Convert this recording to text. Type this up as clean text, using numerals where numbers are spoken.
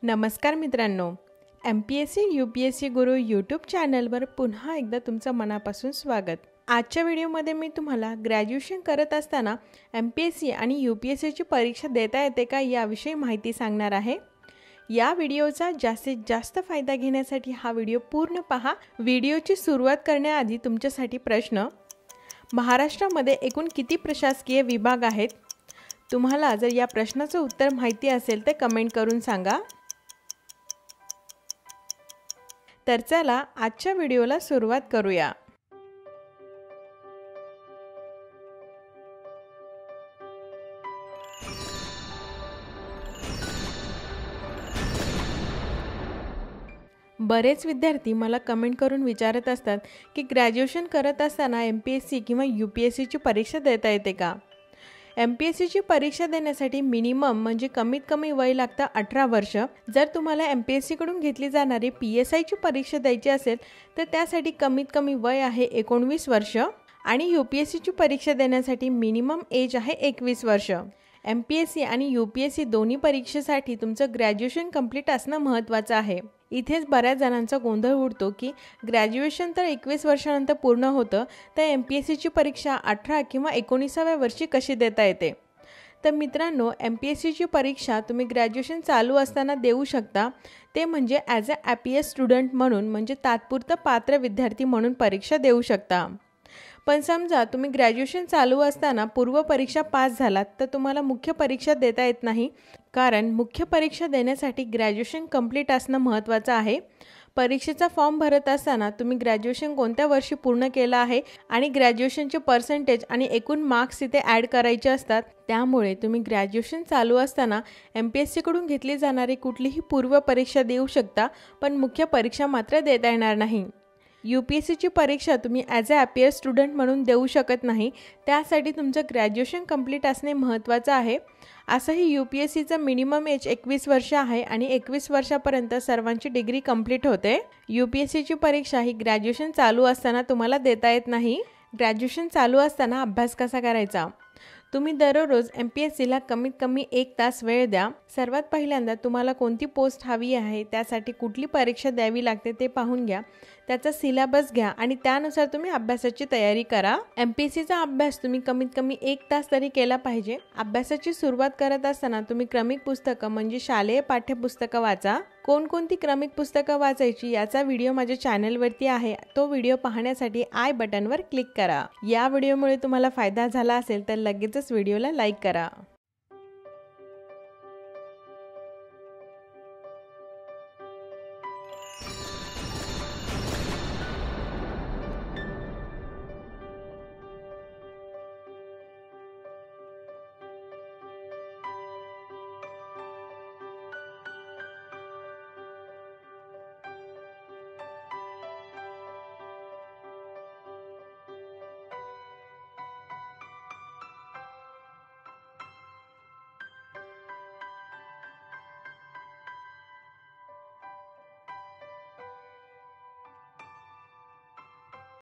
नमस्कार मित्रांनो, MPSC UPSC गुरु YouTube चॅनलवर पुन्हा एकदा तुमचं मनापासून स्वागत। आजच्या व्हिडिओमध्ये मी तुम्हाला ग्रॅज्युएशन करत असताना MPSC आणि UPSCची परीक्षा देता येते का याविषयी माहिती सांगणार आहे। या व्हिडिओचा जास्तीत जास्त फायदा घेण्यासाठी हा व्हिडिओ पूर्ण पहा। व्हिडिओची सुरुवात करण्याआधी तुमच्यासाठी प्रश्न, महाराष्ट्रामध्ये एकूण किती प्रशासकीय विभाग आहेत? तुम्हाला जर या प्रश्नाचं उत्तर माहिती असेल तर कमेंट करून सांगा। तर चला आजच्या व्हिडिओला सुरुवात करूया। बरेच विद्यार्थी मला कमेंट करून विचारत असतात की ग्रॅज्युएशन करत असताना MPSC किंवा UPSCची परीक्षा देता येते का? MPSCची परीक्षा देण्यासाठी मिनिमम म्हणजे कमीत कमी वय लागतं 18 वर्ष। जर तुम्हाला MPSC कडून घेतली जाणारी PSIची परीक्षा द्यायची असेल तर त्यासाठी कमीत कमी वय आहे 19 वर्ष आणि UPSCची परीक्षा देण्यासाठी मिनिमम एज आहे 21 वर्ष। MPSC आणि UPSC दोन्ही परीक्षेसाठी तुमचं ग्रॅज्युएशन कंप्लीट असणं महत्त्वाचं आहे। इथेच बऱ्याच जणांचा गोंधळ उडतो की ग्रॅज्युएशन तर 21 वर्षानंतर पूर्ण होतं, तर MPSCची परीक्षा 18 किंवा 19व्या वर्षी कशी देता येते? तर मित्रांनो, MPSCची परीक्षा तुम्ही ग्रॅज्युएशन चालू असताना देऊ शकता, ते म्हणजे ॲज अ APS स्टुडंट म्हणून, म्हणजे तात्पुरतं पात्र विद्यार्थी म्हणून परीक्षा देऊ शकता। पण समजा तुम्ही ग्रॅज्युएशन चालू असताना पूर्व परीक्षा पास झालात तर तुम्हाला मुख्य परीक्षा देता येत नाही, कारण मुख्य परीक्षा देण्यासाठी ग्रॅज्युएशन कंप्लीट असणं महत्त्वाचं आहे। परीक्षेचा फॉर्म भरत असताना तुम्ही ग्रॅज्युएशन कोणत्या वर्षी पूर्ण केलं आहे आणि ग्रॅज्युएशनचे पर्सेंटेज आणि एकूण मार्क्स इथे ॲड करायचे असतात। त्यामुळे तुम्ही ग्रॅज्युएशन चालू असताना MPSC कडून घेतली जाणारी कुठलीही पूर्व परीक्षा देऊ शकता, पण मुख्य परीक्षा मात्र देता येणार नाही। UPSCची परीक्षा तुम्ही ॲज अ APS स्टुडंट म्हणून देऊ शकत नाही, त्यासाठी तुमचं ग्रॅज्युएशन कंप्लीट असणे महत्त्वाचं आहे। असंही UPSCचं मिनिमम एज 21 वर्ष आहे आणि 21 वर्षापर्यंत सर्वांची डिग्री कंप्लीट होते। UPSCची परीक्षा ही ग्रॅज्युएशन चालू असताना तुम्हाला देता येत नाही। ग्रॅज्युएशन चालू असताना अभ्यास कसा करायचा? तुम्ही दररोज MPSCला कमीत कमी 1 तास वेळ द्या। सर्वात पहिल्यांदा तुम्हाला कोणती पोस्ट हवी आहे, त्यासाठी कुठली परीक्षा द्यावी लागते ते पाहून घ्या, त्याचा सिलेबस घ्या आणि त्यानुसार तुम्ही अभ्यासाची तयारी करा। MPSCचा अभ्यास तुम्ही कमीत कमी 1 तास तरी केला पाहिजे। अभ्यासाची सुरुवात करत असताना तुम्ही क्रमिक पुस्तकं म्हणजे शालेय पाठ्यपुस्तकं वाचा। कोणकोणती क्रमिक पुस्तकं वाचायची याचा व्हिडिओ माझ्या चॅनलवरती आहे, तो व्हिडिओ पाहण्यासाठी आय बटनवर क्लिक करा। या व्हिडिओमुळे तुम्हाला फायदा झाला असेल तर लगेचच व्हिडिओला लाईक करा।